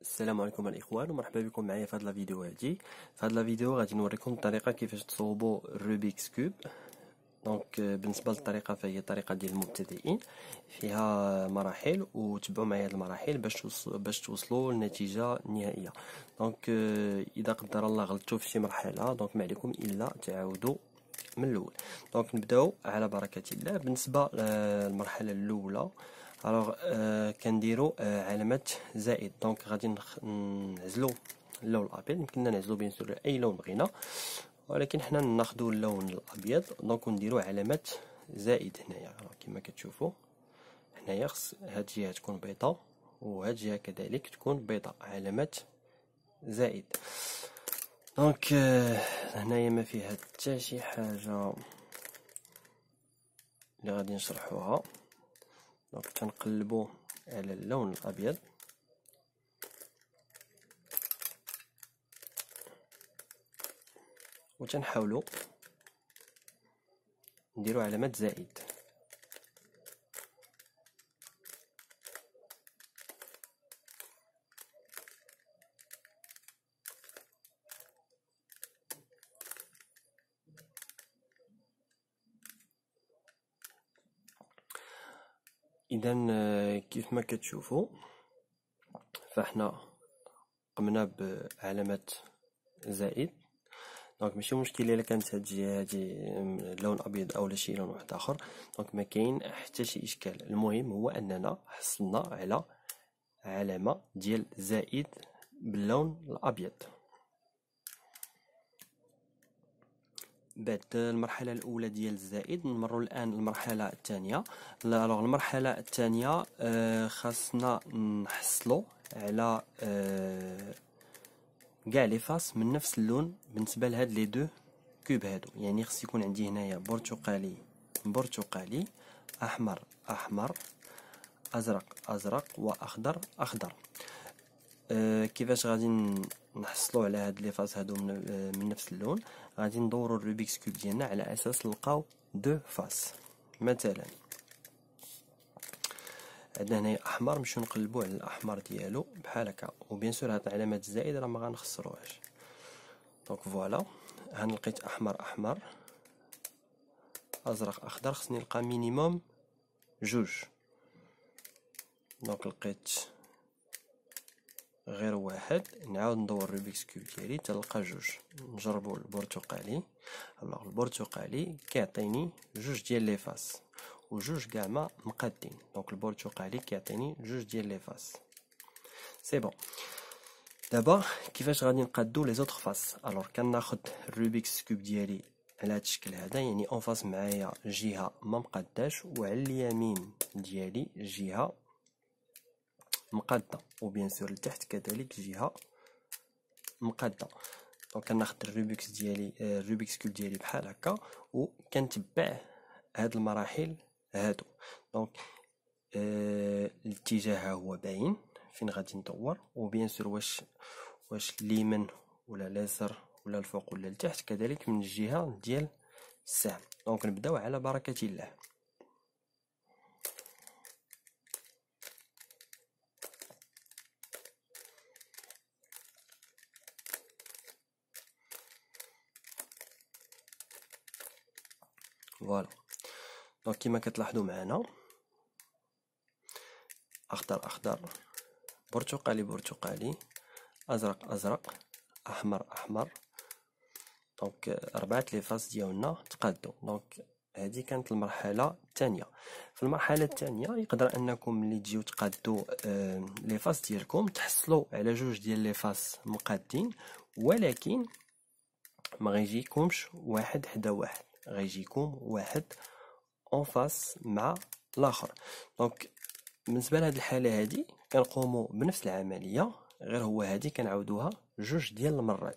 السلام عليكم الاخوان ومرحبا بكم معايا في هذا الفيديو هادي. في هذا الفيديو غادي نوريكم الطريقه كيفاش تصوبوا الروبيكس كوب. دونك بالنسبه للطريقه فهي طريقه ديال المبتدئين، فيها مراحل وتبعوا معايا هذه المراحل باش توصلوا للنتيجه النهائيه. دونك اذا قدر الله غلطتوا في شي مرحله دونك ما عليكم الا تعاودوا من الاول. دونك نبداو على بركه الله. بالنسبه للمرحله الاولى الوغ كنديرو علامه زائد. دونك غادي نعزلو اللون الابيض، يمكننا نعزلو بيان سور اي لون بغينا، ولكن حنا ناخدو اللون الابيض. دونك نديرو علامه زائد هنايا كما كتشوفوا. هنايا خص هاد الجهه تكون بيضاء وهاد الجهه كذلك تكون بيضاء، علامه زائد. دونك هنايا ما فيها حتى شي حاجه اللي غادي نشرحوها. دونك تنقلبو على اللون الابيض وتنحاولوا نديرو علامه زائد. اذا كيف ما كتشوفوا فاحنا قمنا بعلامه زائد. دونك ماشي مشكل الا كانت هاد الجهه هادي لون ابيض او شي لون واحد اخر، دونك ما كاين حتى شي اشكال. المهم هو اننا حصلنا على علامه ديال زائد باللون الابيض. بعد المرحله الاولى ديال الزائد نمروا الان للمرحله الثانيه. المرحله الثانيه خاصنا نحصلوا على كاع لي فاس من نفس اللون بالنسبه لهاد لي دو كوب هادو. يعني خص يكون عندي هنايا برتقالي برتقالي، احمر احمر، ازرق ازرق، واخضر اخضر. كيفاش غادي نحصلوا على هاد لي فاس هادو من نفس اللون؟ غادي ندوروا الروبيكس كوب ديالنا على اساس نلقاو دو فاس. مثلا عندنا هنايا احمر، نمشيو نقلبوا على الاحمر ديالو بحال هكا، وبيان سور هاد العلامات الزائد راه ما غنخسروهاش. دونك فوالا، ها لقيت احمر احمر، ازرق اخضر، خصني نلقى مينيموم جوج. دونك لقيت غير واحد، نعاود ندور الروبيكس كوب ديالي تلقى جوج. نجربوا البرتقالي. البرتقالي كيعطيني جوج ديال لي فاس وجوج كاع ما مقادين. دونك البرتقالي كيعطيني جوج ديال لي فاس. سي بون. دابا كيفاش غادي نقادو لي زوطخ فاس؟ كناخد الروبيكس كوب ديالي على هاد الشكل هذا، يعني اون فاس معايا جهه ما مقاداش وعلى اليمين ديالي جهه مقاده، وبيان سور لتحت كذلك جهه مقاده. دونك كناخد الروبيكس ديالي الروبيكس كوب ديالي بحال هكا وكنتبع هاد المراحل هادو. دونك الاتجاه هو باين فين غادي ندور، وبيان سور واش اليمين ولا اليسار ولا الفوق ولا لتحت، كذلك من الجهه ديال السهم. دونك نبداو على بركه الله. فوالا، دونك كما كتلاحظوا معنا اخضر اخضر، برتقالي برتقالي، ازرق ازرق، احمر احمر. دونك اربعه لي فاس ديالنا تقادوا. دونك هذه كانت المرحله الثانيه. في المرحله الثانيه يقدر انكم ملي تجيو تقادوا لي فاس ديالكم تحصلوا على جوج ديال لي فاس مقادين، ولكن ما غيجيكمش واحد حدا واحد، غيجيكم واحد اون فاس مع الاخر. دونك بالنسبه لهاد الحاله هادي كنقوموا بنفس العمليه، غير هو هادي كنعاودوها جوج ديال المرات.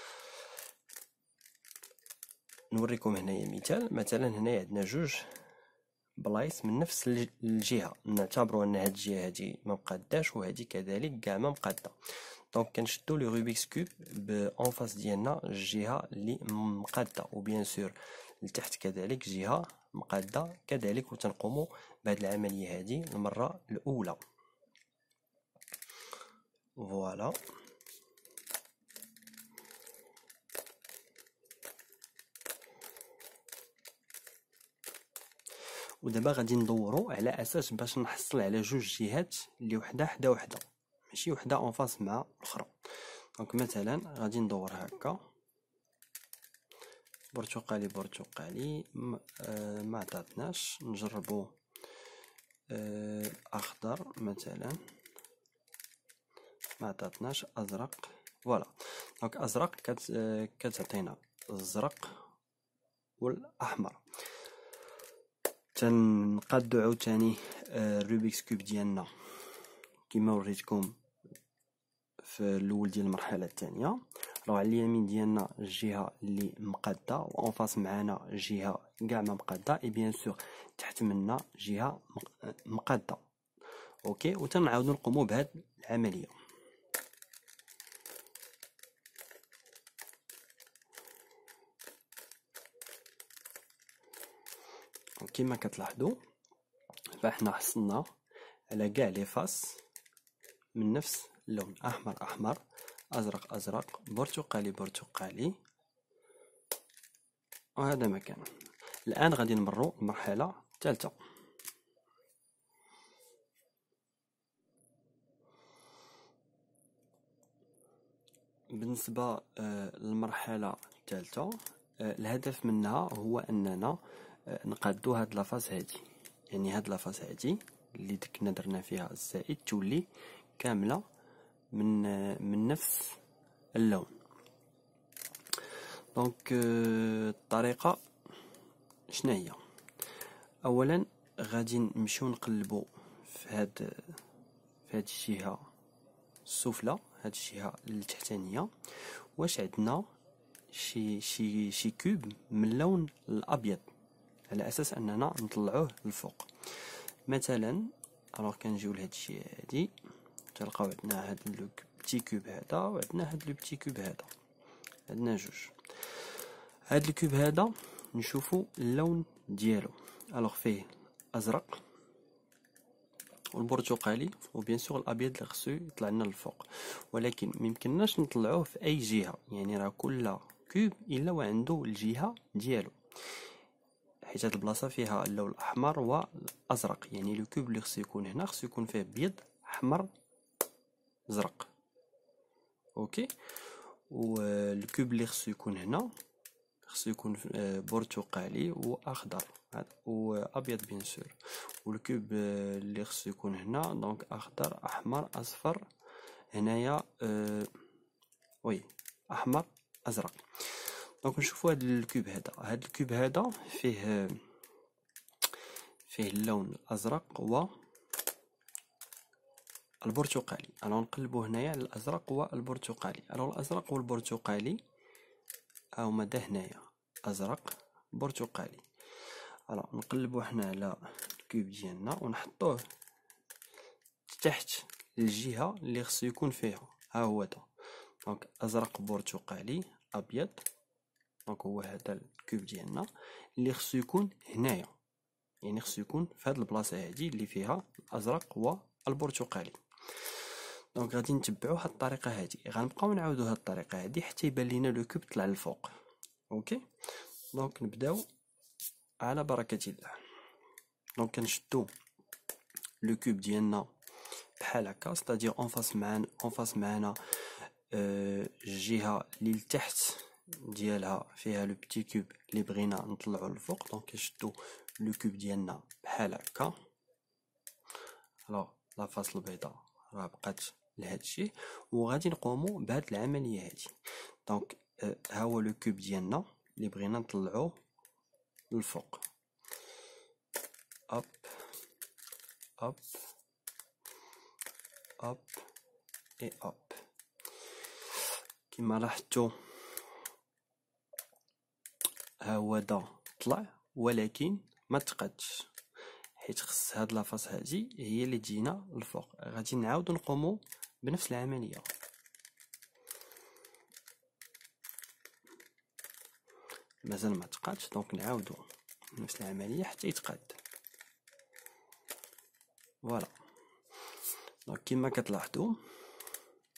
نوريكم هنايا مثال. مثلا هنايا عندنا جوج بلايص من نفس الجهه، نعتبروا ان هاد الجهه هادي ما مقاداش وهادي كذلك كاع ما مقاده. دونك كنشدو لي روبيكس كوب بأون فاس ديالنا الجهه اللي مقاده، وبيان سور لتحت كذلك جهه مقاده كذلك، وتنقوموا بهاد العمليه هذه المره الاولى. فوالا. ودابا غادي ندورو على اساس باش نحصل على جوج جهات اللي وحده حدا وحده، ماشي وحده اون فاس مع الاخرى. دونك مثلا غادي ندور هكا، برتقالي برتقالي ما عطاتناش، نجربو اخضر مثلا ما عطاتناش، ازرق فوالا. دونك ازرق كتعطينا الزرق والاحمر. تنقادو عاوتاني الروبيكس كوب ديالنا كما وريتكم في الاول ديال المرحله الثانيه. راه على اليمين ديالنا الجهه اللي مقاده، وان فاس معانا جهه كاع ما مقاده، اي بيان سور تحت منا جهه مقاده. اوكي، وتنعاودو نقومو بهاد العمليه. كما كتلاحظوا فاحنا حصلنا على كاع لي فاس من نفس اللون، احمر احمر، ازرق ازرق، برتقالي برتقالي، وهذا مكان. الان غادي نمروا المرحله الثالثه. بالنسبه للمرحله الثالثه، الهدف منها هو اننا نقادو هاد لافاس هادي، يعني هاد لافاس هادي اللي كنا درنا فيها الزائد تولي كامله من نفس اللون. دونك الطريقه شنو هي؟ اولا غادي نمشيو نقلبو في هاد الجهه السفلى، هاد الجهه التحتانيه، واش عندنا شي كوب من اللون الابيض، على اساس اننا نطلعوه للفوق. مثلا الوغ كنجيو لهاد الشيء هادي، تلقاو عندنا هاد لو بتي كوب هذا، وعندنا هاد لو بتي كوب هذا، عندنا جوج. هاد الكوب هذا نشوفو اللون ديالو، الوغ فيه ازرق والبرتقالي وبيان سور الابيض اللي خصو يطلع لنا للفوق، ولكن ميمكنناش نطلعوه في اي جهه، يعني راه كل كوب الا وعنده الجهه ديالو، حيت هاد البلاصه فيها اللون الاحمر والازرق، يعني لو كوب اللي خصو يكون هنا خصو يكون فيه ابيض احمر زرق. اوكي، والكوب اللي خصو يكون هنا خصو يكون برتقالي واخضر وابيض بيان سور، والكوب اللي خصو يكون هنا دونك اخضر احمر اصفر، هنايا وي احمر ازرق. دونك نشوفوا هاد الكوب هذا، هاد الكوب هذا فيه اللون الازرق و البرتقالي. انا نقلبوا هنايا على الازرق والبرتقالي. الازرق والبرتقالي هما دا هنايا، ازرق برتقالي. نقلبوا حنا على الكوب ديالنا ونحطوه تحت الجهه اللي خصو يكون فيها، ها هو دا. دونك ازرق برتقالي ابيض، دونك هو هذا الكوب ديالنا اللي خصو يكون هنايا، يعني خصو يكون في هاد البلاصه هادي اللي فيها الازرق والبرتقالي. دونك غادي نتبعوا هاد الطريقه هادي، غنبقاو نعاودوا هاد الطريقه هادي حتى يبان لينا لو كوب طلع للفوق. اوكي، دونك نبداو على بركه الله. دونك كنشدو لو كوب ديالنا بحال هكا، ستادير اون فاس معانا الجهه اللي لتحت ديالها فيها لو بتي كوب اللي بغينا نطلعو للفوق. دونك كنشدو لو كوب ديالنا بحال هكا. لا فاس البيضاء راه بقات لهاد الشيء، وغادي نقومو بهاد العمليه هادي. دونك ها هو لو كوب ديالنا اللي بغينا نطلعوه للفوق. اب اب اب اي اب. كما لاحظتوا ها هو دا طلع، ولكن ما تقادش، حيت خص هاد لافاس هادي هي اللي تجينا الفوق. غادي نعاودو نقومو بنفس العمليه. مازال ما تقادش، دونك نعاودو نفس العمليه حتى يتقاد. فوالا، دونك كما كتلاحظوا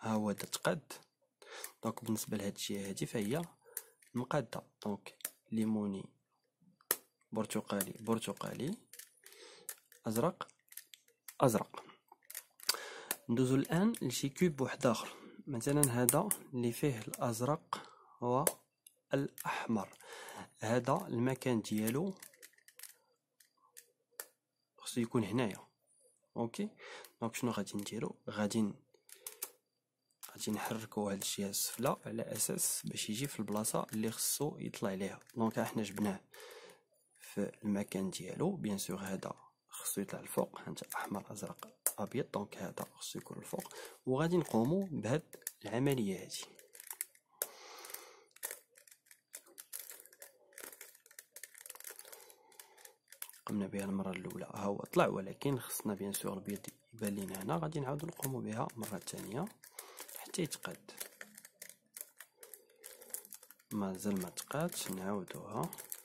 ها هو دا تقاد. دونك بالنسبه لهاد الجهه هادي فهي مقاده. دونك ليموني برتقالي برتقالي ازرق ازرق. ندوزو الان لشي كوب واحد اخر، مثلا هذا اللي فيه الازرق هو الاحمر، هذا المكان ديالو خصو يكون هنايا. اوكي، دونك شنو غادي نديرو؟ غادي نحركو هاد الجهه السفلى على اساس باش يجي في البلاصه اللي خصو يطلع ليها. دونك احنا جبناه في المكان ديالو. بيان سور هذا خصو يطلع الفوق، هانت احمر ازرق ابيض، دونك هذا خصو يكون الفوق. وغادي نقومو بهاد العمليه هادي. قمنا بها المره الاولى، ها هو طلع، ولكن خصنا بيان سور البيض يبان لينا هنا. غادي نعاودو نقومو بها مره ثانيه حتى يتقاد. مازال ما تقادش، نعاودوها.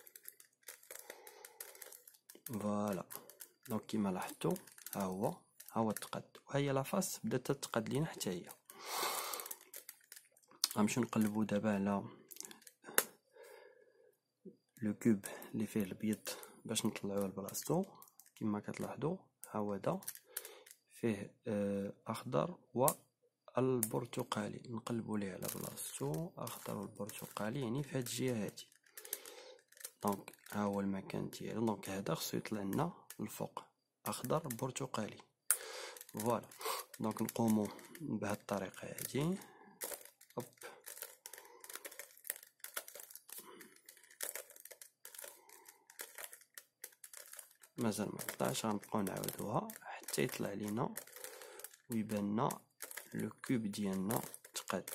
فوالا، دونك كيما لاحظتوا ها هو تقاد، وهي لافاس بدات تتقاد لينا حتى هي. غنمشيو نقلبو دابا على لو كوب اللي فيه البيض باش نطلعوه لبلاصتو. كما كتلاحظوا ها هو دا فيه اخضر والبرتقالي، نقلبو ليه على بلاصتو اخضر والبرتقالي، يعني في هاد الجهه هادي. دونك ها هو المكان ديالو. دونك هذا خصو يطلع لنا الفوق اخضر برتقالي. فوالا، دونك نقومو بهاد الطريقه هادي. هوب، مازال ما طلعش، غنبقاو نعاودوها حتى يطلع لينا ويبان لنا لو كوب ديالنا تقاد.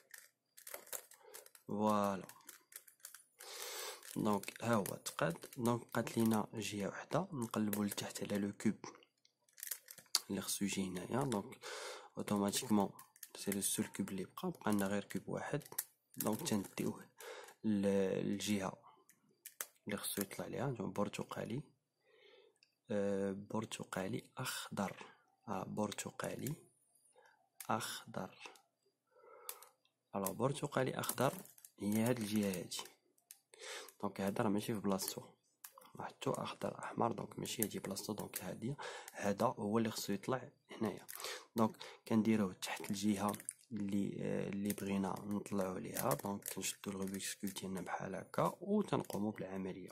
فوالا، دونك ها هو تقاد. دونك بقات لينا جهه وحده، نقلبو لتحت على لو كوب اللي خصو يجي هنايا. دونك اوتوماتيكمون سي لو سول كوب اللي بقى لنا غير كوب واحد. دونك تنديوه الجهه اللي خصو يطلع ليها. برتقالي برتقالي اخضر، برتقالي اخضر. الو برتقالي اخضر هي هاد الجهه هادي. دونك هذا راه ماشي في بلاصتو، لاحظتوا اخضر احمر، دونك ماشي هادي بلاصتو. دونك هذا هو اللي خصو يطلع هنايا. دونك كنديروه تحت الجهه اللي بغينا نطلعوا ليها. دونك كنشدوا الروبيكس كوب ديالنا بحال هكا وتنقوموا بالعمليه.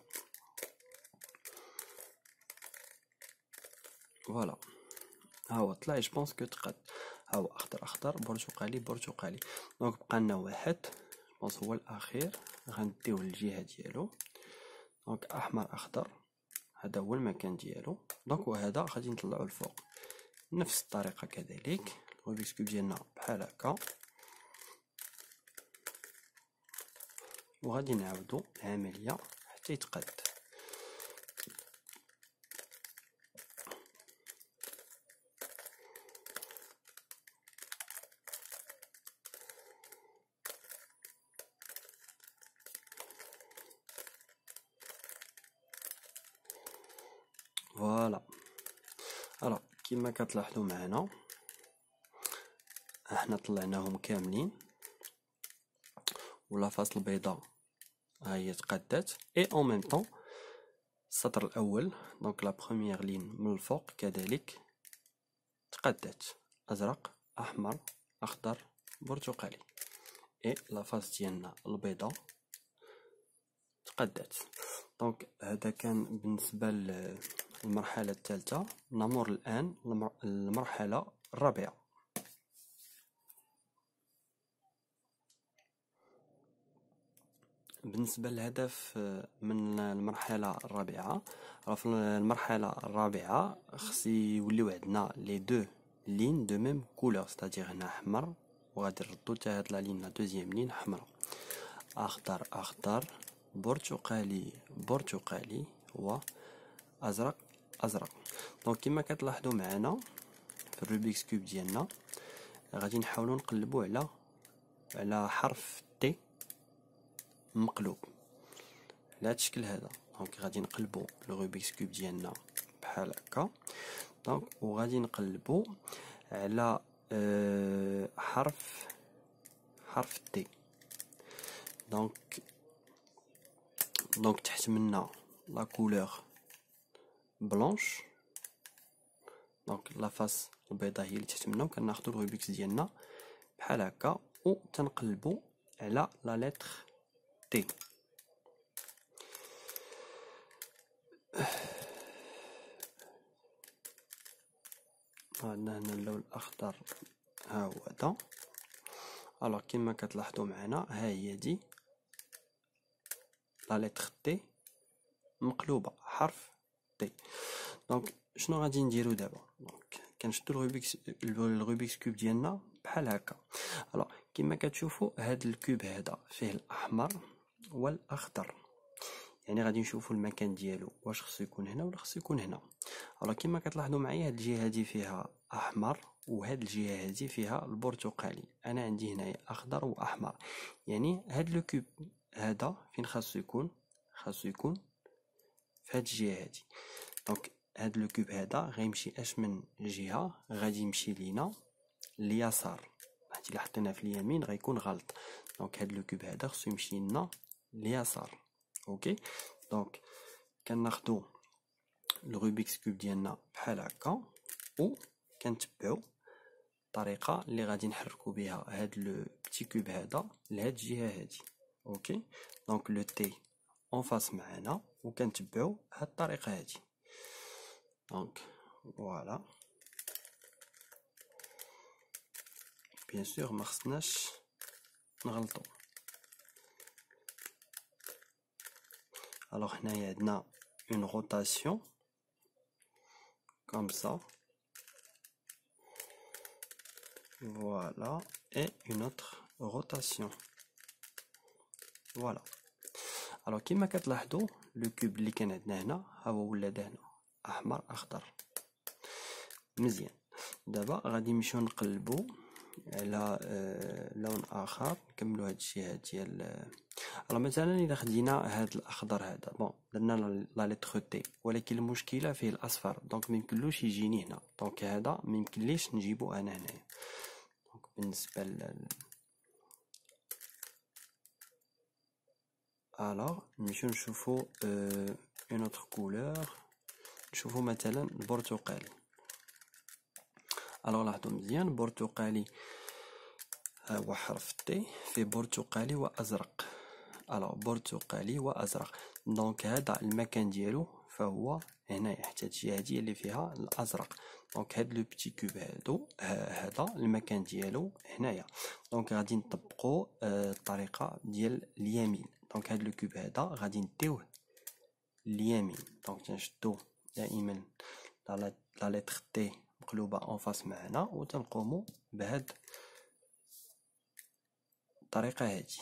فوالا، ها هو طلع. جو بونس كو تقاد. ها هو اخضر اخضر برتقالي برتقالي. دونك بقى لنا واحد، جو بونس هو الاخير، غنديوه للجهه ديالو. دونك احمر اخضر، هذا هو المكان ديالو. دونك وهذا غادي نطلعو الفوق نفس الطريقه كذلك. الروبيكس كوب ديالنا بحال هكا، وغادي نعاودو العمليه حتى يتقاد. فوالا، الوغ كما كتلاحظوا معنا احنا طلعناهم كاملين، ولا فاصل البيضاء ها هي تقادات. اي اون ميم طون السطر الاول، دونك لا بروميير لين من الفوق كذلك تقادات، ازرق احمر اخضر برتقالي. اي لا فاس ديالنا البيضاء تقادات. دونك هذا كان بالنسبه للمرحله الثالثه. نمر الان المرحله الرابعه. بالنسبه للهدف من المرحله الرابعه، في المرحله الرابعه خص يوليو عندنا لي دو لين دو ميم كولور، ستادير هنا احمر، وغادي نردو حتى هاد لا لين لا دوزيام لين حمراء، اخضر اخضر برتقالي برتقالي و ازرق ازرق. دونك كما كتلاحظوا معنا في الروبيكس كوب ديالنا غادي نحاولوا نقلبوا على حرف تي مقلوب على هذا الشكل هذا. دونك غادي نقلبوا الروبيكس كوب ديالنا بحال هكا. دونك وغادي نقلبوا على حرف تي. دونك تحت منا لا كولور بلونش، دونك لا فاس البيضاء هي اللي تحت منا، وكناخدو الروبيكس ديالنا بحال هكا و تنقلبو على لا لتر تي. عندنا هنا اللون الاخضر ها هو هذا. الوغ كما كتلاحظوا معنا ها هي دي لا لتر تي مقلوبه حرف تي. دونك شنو غادي نديرو دابا؟ دونك كنشدو الروبيكس كوب ديالنا بحال هكا. الوغ كما كتشوفوا هاد الكوب هذا فيه الاحمر والاخضر، يعني غادي نشوفوا المكان ديالو واش خصو يكون هنا ولا خصو يكون هنا. الوغ كما كتلاحظوا معايا هاد الجهه هادي فيها احمر وهاد الجهه هادي فيها البرتقالي. انا عندي هنايا اخضر واحمر، يعني هاد لو كوب هذا فين خاصو يكون؟ خاصو يكون في هاد الجهه هادي. دونك هاد لو كوب هذا غيمشي اش من جهه؟ غادي يمشي لينا اليسار. هادي اللي حطينا في اليمين غيكون غلط. دونك هاد لو كوب هذا خصو يمشي لنا اليسار. اوكي، دونك كناخدو الروبيكس كوب ديالنا بحال هكا و كنتبعو الطريقه اللي غادي نحركو بها هاد لو بتي كوب هذا لهاد الجهه هادي. اوكي، دونك لو تي اون فاس معانا وكنتبعو هاد الطريقه هادي. دونك فوالا، بيان سور ما خصناش نغلطو. الوغ هنايا عندنا اون روتاسيون comme ça, voilà, et une autre rotation, voilà. alors كما كتلاحظوا لو كوب اللي كان عندنا هنا ها هو ولاد هنا احمر اخضر. مزيان، دابا غادي نمشيو نقلبوا على لون اخر نكملوا هاد الشيء ديال. مثلا اذا خدينا هاد الاخضر هذا بون درنا لا لتر تي، ولكن المشكله فيه الاصفر، دونك ما يمكنلوش يجيني هنا. دونك هذا ما يمكنليش نجيبو انا هنايا. دونك بالنسبه الوغ نمشيو نشوفو اون اوتر كولور، نشوفو مثلا البرتقالي. الوغ لاحظوا مزيان البرتقالي هو حرف تي فيه برتقالي وازرق. الوغ برتقالي وازرق، دونك هذا المكان ديالو فهو هنايا حتى الجهه هادي اللي فيها الازرق. دونك هاد لو بتي كوب هذا المكان ديالو هنايا. دونك غادي نطبقوا الطريقه ديال اليمين. دونك هاد لو كوب هذا غادي نديوه اليمين. دونك تنشدو دائما لا لتر تي مقلوبه اون فاس معنا وتنقوموا بهاد الطريقه هادي.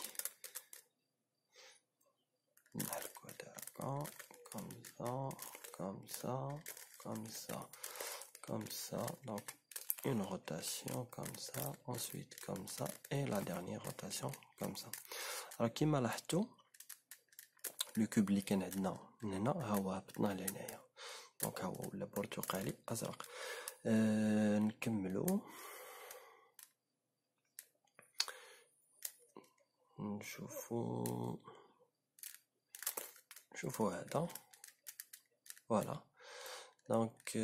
نحركو هذا هكا comme ça, comme ça, comme ça, comme ça. Donc une rotation comme ça, ensuite comme ça, et la dernière rotation comme ça. alors كما لاحظتوا لو كوب اللي كان عندنا من هنا ها هو هبطنا لهنايا. دونك ها هو ولا برتقالي ازرق. نكملو نشوفو هذا فوالا. دونك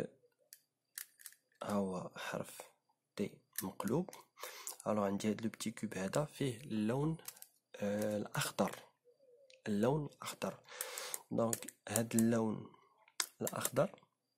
ها هو حرف تي مقلوب. الو عندي هاد لو بتي كوب هذا فيه اللون الاخضر، اللون الاخضر. دونك هاد اللون الاخضر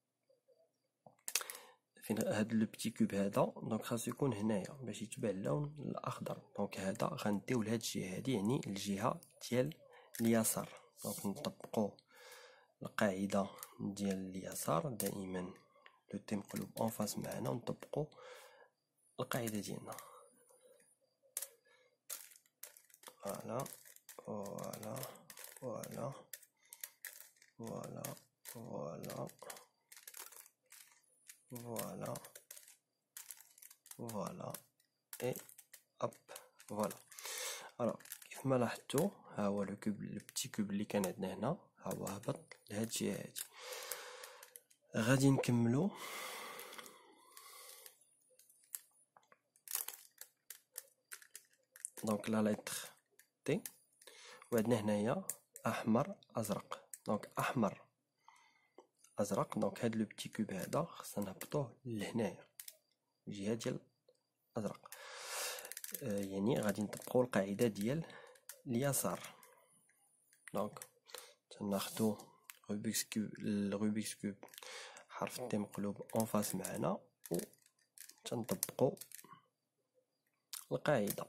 فين هاد لو بتي كوب هذا، دونك خاصو يكون هنايا باش يتبع اللون الاخضر. دونك هذا غنديو لهاد الجهه هادي، يعني الجهه ديال اليسار. دونك نطبقوا القاعده ديال اليسار دائما لو تي مقلوب اون فاس معنا ونطبقوا القاعده ديالنا. فوالا فوالا فوالا فوالا فوالا فوالا فوالا اي اب فوالا. الوغ كيف ما لاحظتوا ها هو لو كوب البتي كوب اللي كان عندنا هنا ها هو هبط لهاد الجهه هادي. غادي نكملو دونك لا لتر تي، وعندنا هنايا احمر ازرق. دونك احمر ازرق، دونك هاد لو بتي كوب هذا خصنا نهبطوه لهنايا الجهه ديال ازرق. يعني غادي نطبقوا القاعده ديال اليسار. دونك تناخدو الروبيكس كوب حرف تي مقلوب اون فاس معنا، و تنطبقوا القاعده.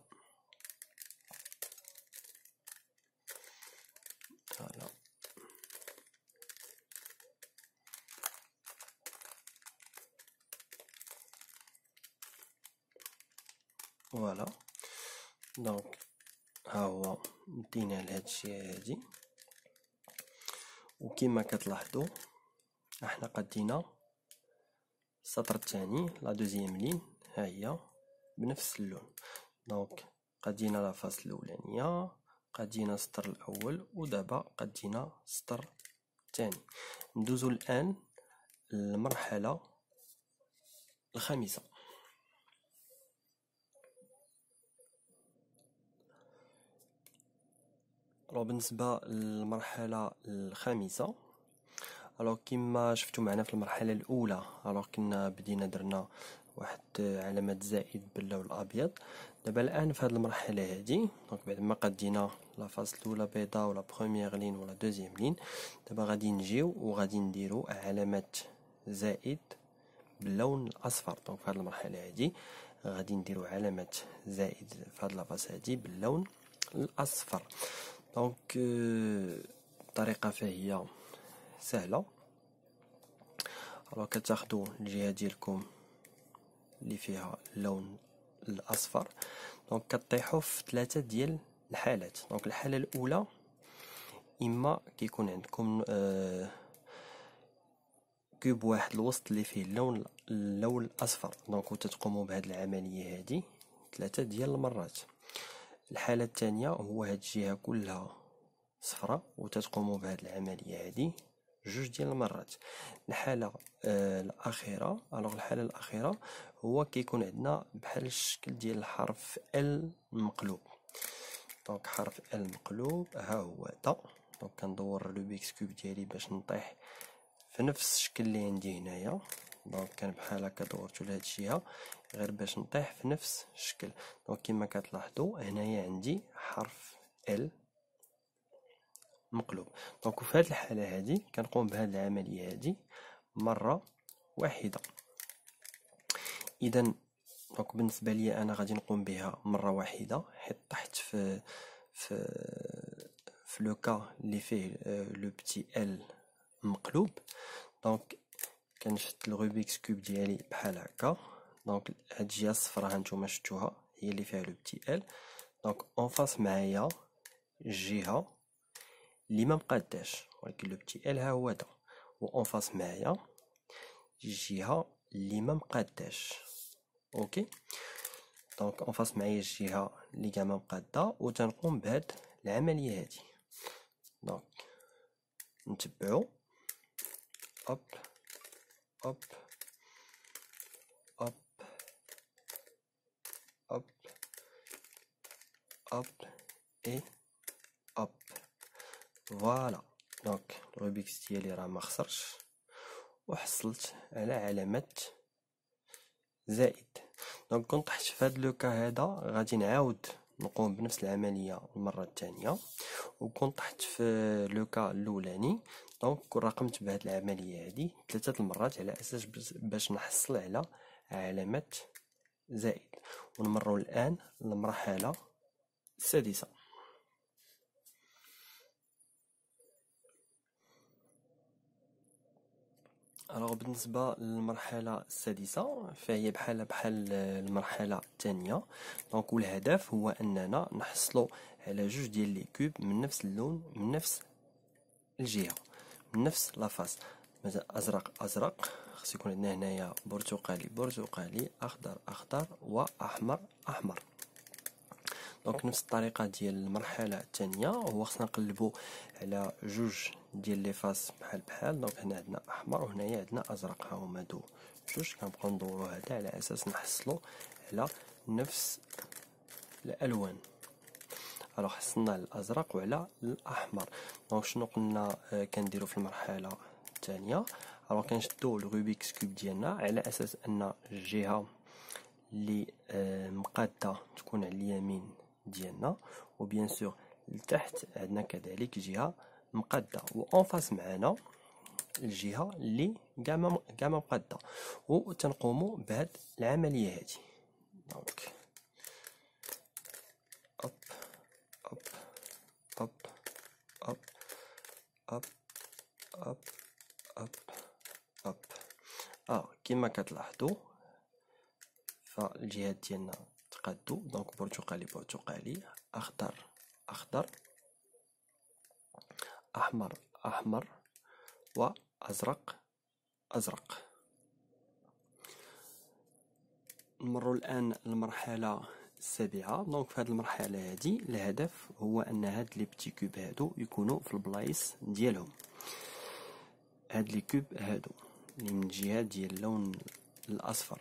فوالا دونك ها هو مدينا لهاد الشيء هادي، وكما كتلاحظوا احنا قدينا السطر الثاني لا دوزيام لين ها هي بنفس اللون. دونك قدينا لا فاس الاولانيه، قدينا السطر الاول، ودابا قدينا السطر الثاني. ندوزو الان للمرحله الخامسه. بالنسبه للمرحله الخامسه، كما شفتوا معنا في المرحله الاولى كنا بدينا درنا واحد علامه زائد باللون الابيض. دابا الان في هذه المرحله هذه، دونك بعد ما قدينا لا فاس الاولى بيضاء ولا بروميير لين ولا دوزيام لين، دابا غادي نجيو وغادي نديرو علامه زائد باللون الاصفر. دونك في هذه المرحله هذه غادي نديرو علامه زائد في هذه لافاس هذه باللون الاصفر. دونك الطريقه فهي سهله. كتاخدوا الجهه ديالكم اللي فيها اللون الاصفر، دونك كطيحوا في 3 ديال الحالات. دونك الحاله الاولى اما كيكون عندكم كوب واحد الوسط اللي فيه اللون الاصفر، دونك وتتقوموا بهذه العمليه هذه 3 ديال المرات. الحاله الثانيه هو هاد الجهه كلها صفراء وتتقوموا بهذه العمليه هذه 2 ديال المرات. الحاله الاخيره، الحاله الاخيره هو كيكون عندنا بحال الشكل ديال الحرف ال مقلوب. دونك حرف ال مقلوب ها هو هذا. دونك كندور الروبيكس كوب ديالي باش نطيح في نفس الشكل اللي عندي هنايا. دونك كان بحال هكا دورتو لهاد الجهه غير باش نطيح في نفس الشكل. دونك كما كتلاحظوا هنايا عندي حرف ال مقلوب. دونك في هذه الحاله هذه كنقوم بهذه العمليه هذه مره واحده. اذا دونك بالنسبه لي انا غادي نقوم بها مره واحده حيت طحت في لو كا اللي فيه لو بتي ال مقلوب. دونك كنشد الروبيكس كوب ديالي بحال هكا. دونك هاد الجهه الصفراء هانتوما شفتوها هي اللي فيها لو بتي ال. دونك اون فاس معايا الجهه اللي ما مقاداش، ولكن لو بتي ال ها هو هذا، و اون فاس معايا الجهه اللي ما مقاداش. اوكي، دونك اون فاس معايا الجهه اللي كاع ما مقاده، وتنقوم بهاد العمليه هادي. دونك نتبعو اوب اوب اوب اوب اوب اي اوب. فوالا دونك الروبيكس ديالي راه ما خسرش وحصلت على علامه زائد. دونك كنت طحت في هذا لو كا هذا غادي نعاود نقوم بنفس العمليه المره الثانيه، وكنت طحت في لو كا الاولاني دونك راقمت بهذه العمليه هذه 3 المرات على اساس باش نحصل على علامه زائد. ونمروا الان للمرحله السادسه. بالنسبه للمرحله السادسه فهي بحال المرحله الثانيه. دونك والهدف هو اننا نحصلوا على 2 ديال لي كوب من نفس اللون، من نفس الجهه، من نفس لافاس. مثلا ازرق خص يكون عندنا هنايا برتقالي اخضر واحمر احمر. دونك نفس الطريقه ديال المرحله الثانيه هو خصنا نقلبوا على 2 ديال لي فاس بحال. دونك هنا عندنا احمر وهنايا عندنا ازرق، ها هما هادو 2. كنبقاو ندوروا هذا على اساس نحصلوا على نفس الالوان. الوغ حصلنا على الازرق وعلى الاحمر. دونك شنو قلنا كنديرو في المرحله الثانيه؟ الوغ كنشدو الروبيكس كوب ديالنا على اساس ان الجهه اللي مقاده تكون على اليمين ديالنا، وبيان سور لتحت عندنا كذلك جهه مقاده، و اون فاس معنا الجهه اللي كاع ما مقاده، وتنقوموا بهاد العمليه هذه. دونك اوب اوب اوب اوب اوب اوب اوب اوب. كما كتلاحظوا فالجهات ديالنا تقادوا. دونك برتقالي برتقالي، اخضر اخضر، احمر احمر، وازرق ازرق. نمروا الان للمرحله السابعه. دونك في هذه المرحله هذه الهدف هو ان هاد لي بتي كوب هادو يكونوا في البلايص ديالهم. هاد لي كوب هادو اللي من الجهه ديال اللون الاصفر.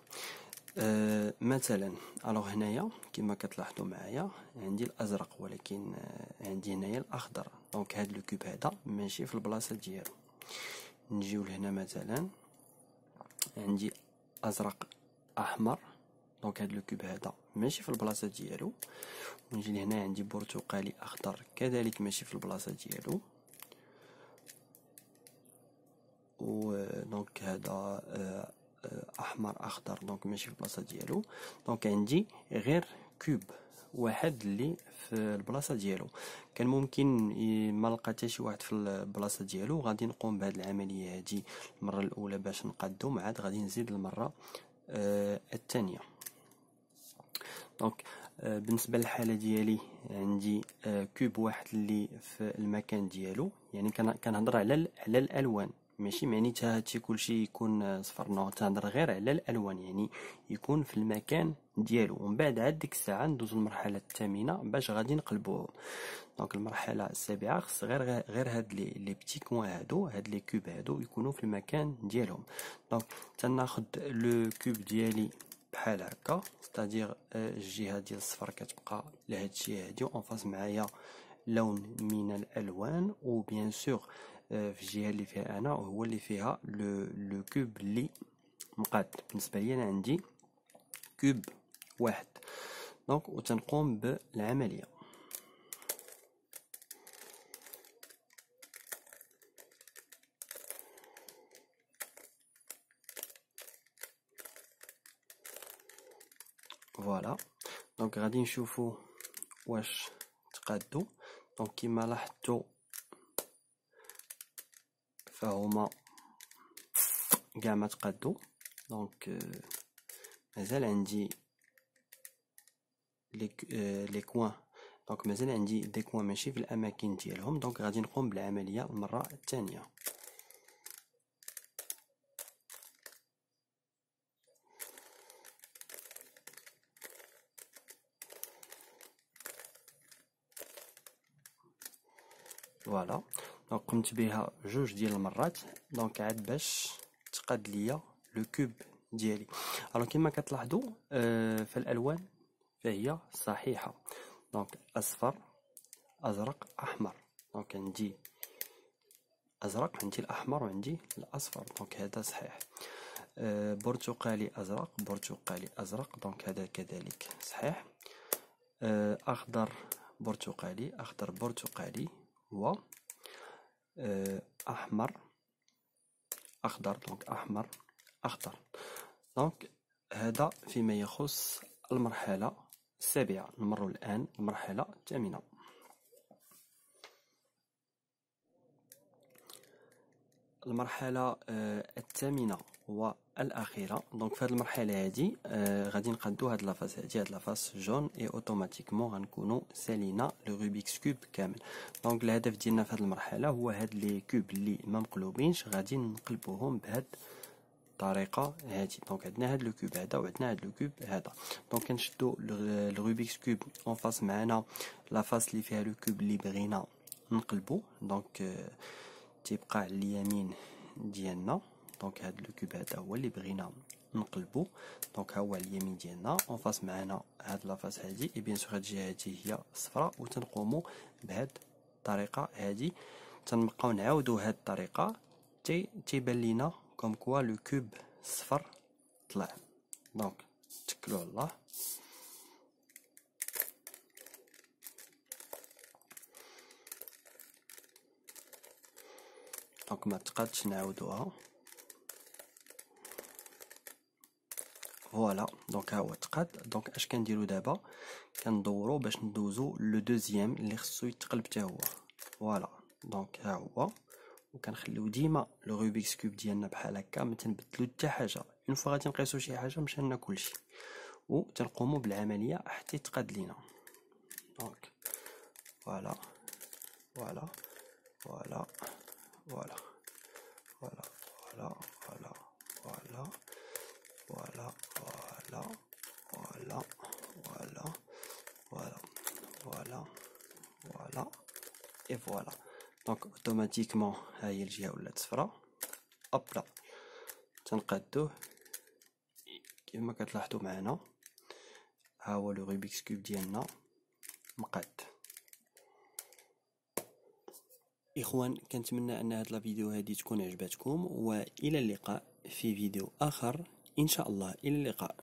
مثلا الوغ هنايا كما كتلاحظوا معايا عندي الازرق، ولكن عندي هنايا الاخضر. دونك هاد لو كوب هذا ماشي في البلاصه ديالو. نجيو لهنا مثلا عندي ازرق احمر، دونك هاد لو كوب هذا ماشي في البلاصه ديالو. ونجي لهنا عندي برتقالي اخضر كذلك ماشي في البلاصه ديالو. و دونك هذا احمر اخضر، دونك ماشي في البلاصه ديالو. دونك عندي غير كوب واحد اللي في البلاصه ديالو. كان ممكن ما لقى حتى شي واحد في البلاصه ديالو. غادي نقوم بهذه العمليه هذه المره الاولى باش نقادو، عاد غادي نزيد المره الثانيه. دونك بالنسبه للحاله ديالي عندي كوب واحد اللي في المكان ديالو. يعني كنهضر على الالوان، ماشي معنيتها هادشي كلشي يكون صفر، نو تهضر غير على الالوان، يعني يكون في المكان ديالو. ومن بعد عاد ديك الساعه ندوزو للمرحله الثامنه باش غادي نقلبوه. دونك المرحله السابعه خص غير هاد لي بتي كوان هادو، هاد لي كوب هادو يكونوا في المكان ديالهم. دونك تناخذ لو كوب ديالي بحال هكا، ستادير الجهه ديال الصفر كتبقى لهاد الشيء هادي، اون فاس معايا لون من الالوان. وبيان سور في الجهه اللي فيها انا هو اللي فيها لو كوب اللي مقاد. بالنسبه لي انا عندي كوب واحد. دونك وتنقوم بالعمليه. فوالا. دونك غادي نشوفوا واش تقادوا. دونك كما لاحظتوا فهما كاع ما تقادوا. دونك مازال عندي لي كوان، دونك مازال عندي دي كوان ماشي في الاماكن ديالهم. دونك غادي نقوم بالعمليه المره الثانيه. فوالا. دونك قمت بها جوج ديال المرات. دونك عاد باش تقاد ليا لو كوب ديالي. الو كما كتلاحظوا فالالوان فهي صحيحه. دونك اصفر ازرق احمر. دونك عندي ازرق، عندي الاحمر، وعندي الاصفر. دونك هذا صحيح. برتقالي ازرق برتقالي ازرق، دونك هذا كذلك صحيح. اخضر برتقالي اخضر برتقالي، و احمر اخضر، دونك احمر اخضر. دونك هذا فيما يخص المرحله السابعه. نمر الان المرحله الثامنه. المرحله الثامنه والاخيره. دونك في هذه المرحله هذه غادي نقادو هاد لافاس هادي، هاد لافاس جون، اي اوتوماتيكمون غنكونو سالينا لو روبيكس كوب كامل. دونك الهدف ديالنا في هذه المرحله هو هاد لي كوب اللي ما مقلوبينش غادي نقلبوهم بهاد الطريقه هادي. دونك عندنا هاد لو كوب هذا وعندنا هاد لو كوب هذا. دونك كنشدو الروبيكس كوب اون فاس معنا لافاس اللي فيها لو كوب اللي بغينا نقلبو. دونك تيبقى على اليمين ديالنا. دونك هاد لو كوب هذا هو اللي بغينا نقلبو. دونك ها هو على اليمين ديالنا اون فاس معنا هاد لافاس هادي، اي بيان سور هاد الجهه هادي هي الصفراء، وتنقومو بهاد الطريقه هادي، تنبقاو نعاودو هاد الطريقه تيبان لينا كوم كوا لو كوب صفر طلع. دونك تكلو على الله. دونك ما تقادش نعاودوها. فوالا دونك ها هو تقاد. دونك اش كنديرو دابا؟ كندورو باش ندوزو لو دوزيام اللي خصو يتقلب حتى هو. فوالا دونك ها هو، وكنخليو ديما لو روبيكس كوب ديالنا بحال هكا، ما تنبدلو حتى حاجه. اون فوا غادي نقيسو شي حاجه مشى لنا كلشي، وتنقومو بالعمليه حتى يتقاد لينا. دونك فوالا فوالا فوالا فوالا فوالا فوالا فوالا فوالا فوالا فوالا فوالا فوالا فوالا فوالا فوالا اي فوالا. دونك اوتوماتيكمون ها هي الجهه ولات صفراء. اوب لا تنقادوه كيما كتلاحظوا معنا. ها هو لو روبيكس كوب ديالنا مقاد. اخوان كنتمنى ان هاد لا فيديو هادي تكون عجبتكم، والى اللقاء في فيديو اخر ان شاء الله. الى اللقاء.